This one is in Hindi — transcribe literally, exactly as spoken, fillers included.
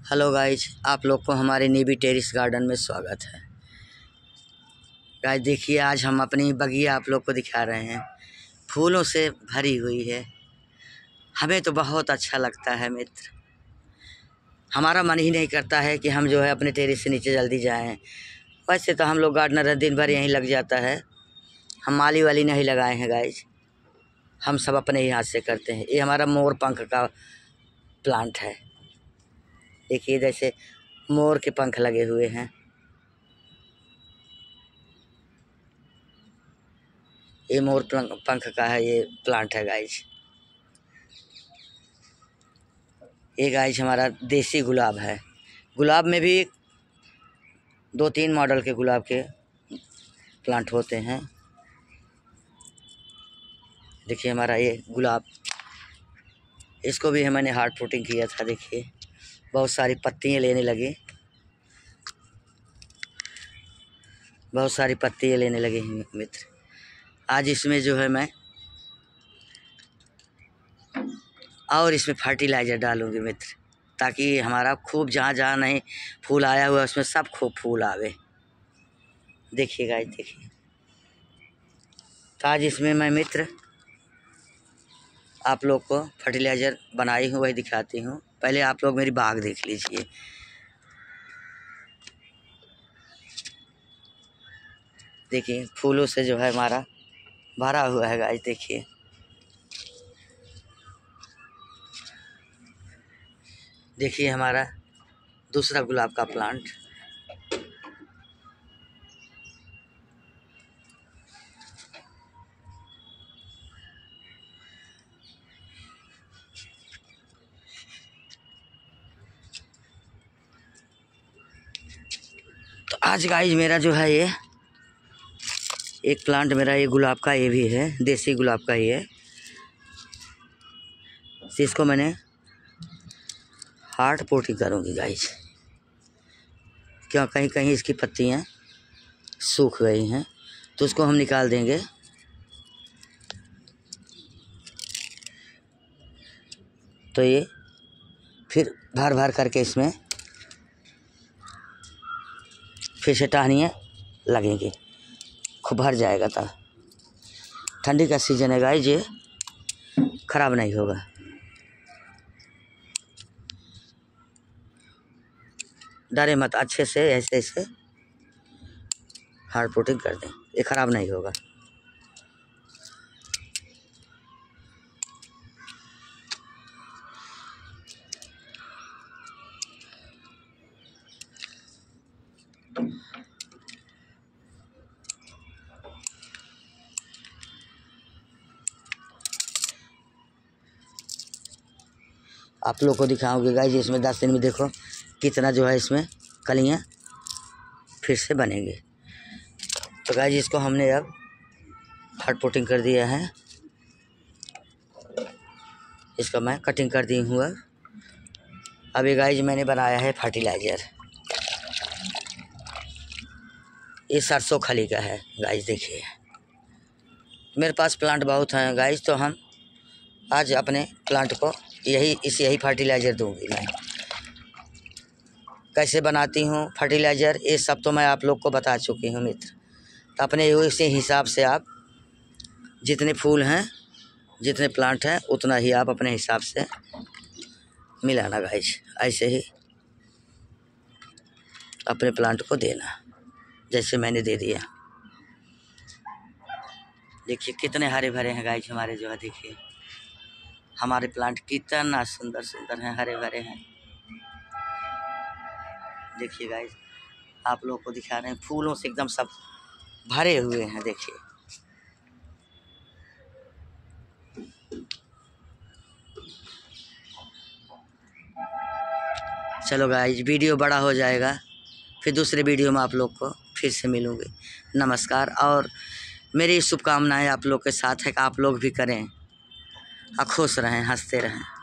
हेलो गाइज, आप लोग को हमारे नेवी टेरिस गार्डन में स्वागत है। गाइज देखिए, आज हम अपनी बगिया आप लोग को दिखा रहे हैं। फूलों से भरी हुई है। हमें तो बहुत अच्छा लगता है मित्र। हमारा मन ही नहीं करता है कि हम जो है अपने टेरिस से नीचे जल्दी जाएं। वैसे तो हम लोग गार्डनर दिन भर यहीं लग जाता है। हम माली वाली नहीं लगाए हैं गाइज, हम सब अपने ही हाथ से करते हैं। ये हमारा मोर पंख का प्लांट है। देखिए जैसे मोर के पंख लगे हुए हैं। ये मोर पंख का है, ये प्लांट है गाइज। ये गाइज हमारा देसी गुलाब है। गुलाब में भी दो तीन मॉडल के गुलाब के प्लांट होते हैं। देखिए हमारा ये गुलाब, इसको भी मैंने हार्ड फ्रूटिंग किया था। देखिए बहुत सारी पत्तियाँ लेने लगी, बहुत सारी पत्तियाँ लेने लगे हैं मित्र। आज इसमें जो है मैं और इसमें फर्टिलाइज़र डालूंगी मित्र, ताकि हमारा खूब जहाँ जहाँ नहीं फूल आया हुआ उसमें सब खूब फूल आवे। देखिए गाइस, देखिए तो आज इसमें मैं मित्र आप लोग को फर्टिलाइज़र बनाई हूँ वही दिखाती हूँ। पहले आप लोग मेरी बाग देख लीजिए। देखिए फूलों से जो है हमारा भरा हुआ है गाइस। देखिए देखिए हमारा दूसरा गुलाब का प्लांट। तो आज गाइस मेरा जो है ये एक प्लांट मेरा ये गुलाब का ये भी है, देसी गुलाब का ही है। इसको मैंने हार्ड पोटिंग करूँगी गाइस, क्यों कहीं कहीं इसकी पत्तियाँ सूख गई हैं तो उसको हम निकाल देंगे। तो ये फिर भर भर करके इसमें फिर से टहनियाँ लगेंगी, खूब भर जाएगा। था ठंडी का सीजन है गाइस, ये खराब नहीं होगा। डरे मत, अच्छे से ऐसे ऐसे हार्ड पोटिंग कर दें, ये खराब नहीं होगा। आप लोग को दिखाओगे गाइस, इसमें दस दिन में देखो कितना जो है इसमें कलियाँ फिर से बनेंगे। तो गाइस इसको हमने अब हार्ड पोटिंग कर दिया है। इसका मैं कटिंग कर दी हूँ। अब अभी गाइस मैंने बनाया है फर्टिलाइज़र। ये सरसों खली का है गाइस। देखिए मेरे पास प्लांट बहुत हैं गाइस, तो हम आज अपने प्लांट को यही इस यही फर्टिलाइज़र दूंगी मैं। कैसे बनाती हूँ फर्टिलाइज़र ये सब तो मैं आप लोग को बता चुकी हूँ मित्र। तो अपने उसी हिसाब से आप जितने फूल हैं, जितने प्लांट हैं, उतना ही आप अपने हिसाब से मिलाना गाइस। ऐसे ही अपने प्लांट को देना, जैसे मैंने दे दिया। देखिए कितने हरे भरे हैं गाइस हमारे जो है। देखिए हमारे प्लांट कितना सुंदर सुंदर हैं, हरे भरे हैं। देखिए गाइस आप लोग को दिखा रहे हैं, फूलों से एकदम सब भरे हुए हैं। देखिए चलो गाइस, वीडियो बड़ा हो जाएगा, फिर दूसरे वीडियो में आप लोग को फिर से मिलूँगी। नमस्कार। और मेरी शुभकामनाएं आप लोग के साथ है कि आप लोग भी करें और खुश रहें, हंसते रहें।